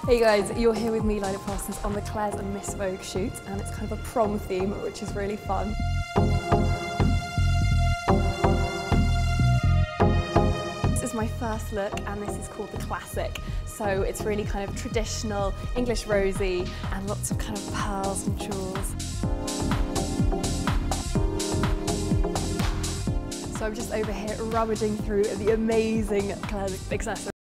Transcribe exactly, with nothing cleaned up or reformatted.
Hey guys, you're here with me, Lila Parsons, on the Claire's and Miss Vogue shoot, and it's kind of a prom theme, which is really fun. This is my first look, and this is called the Classic. So it's really kind of traditional, English rosy, and lots of kind of pearls and jewels. So I'm just over here rummaging through the amazing Claire's accessories.